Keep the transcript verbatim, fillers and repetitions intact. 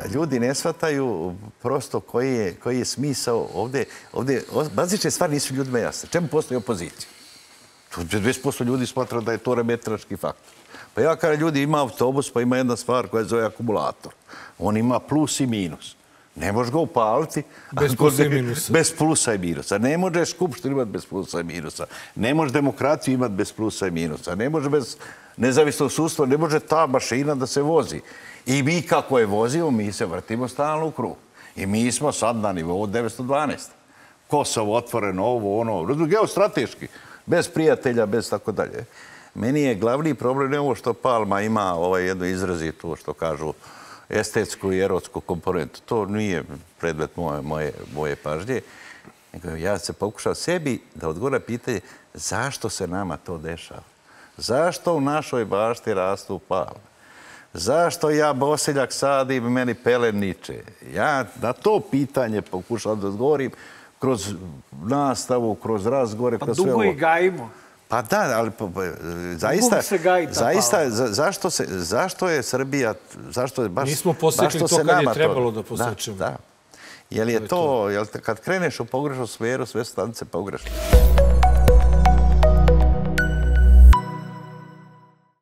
ljudi ne shvataju prosto koji je, koji je smisao ovdje. Ovdje bazične stvari nisu ljudima jasne. Čemu postoji opozicija? dvadeset posto ljudi smatra da je to remetački faktor. Pa ja kada ljudi ima autobus, pa ima jedna stvar koja zove akumulator. On ima plus i minus. Ne možeš ga upaliti bez plusa i minusa. Bez plusa i minusa. Ne može skupštinu imati bez plusa i minusa. Ne može demokraciju imati bez plusa i minusa. Ne može bez nezavisnog sudstva, ne može ta mašina da se vozi. I mi kako je vozimo, mi se vrtimo stalno u krug. I mi smo sad na nivou devetsto dvanaest. Kosovo otvoreno, ovo, ono, geostrateški. Bez prijatelja, bez tako dalje. Meni je glavni problem ne ovo što Palma ima ovaj jedno izrazitu, što kažu, estetsku i erotsku komponentu. To nije predmet moje, moje, moje pažnje. Ja se pokušao sebi da odgovorim pitanje zašto se nama to dešava. Zašto u našoj bašti rastu palme? Zašto ja boseljak sadim i meni pelen niče? Ja na to pitanje pokušam da odgovorim kroz nastavu, kroz razgovore, kroz sve ovo. Pa dugo i gajimo. Pa da, ali zaista, zaista zašto, se, zašto je Srbija, zašto je baš... Nismo posjećali to kad je trebalo da posjećamo. Da, da. Je li je to, jel kad kreneš u pogrešnu sferu, sve stanice pogrešne.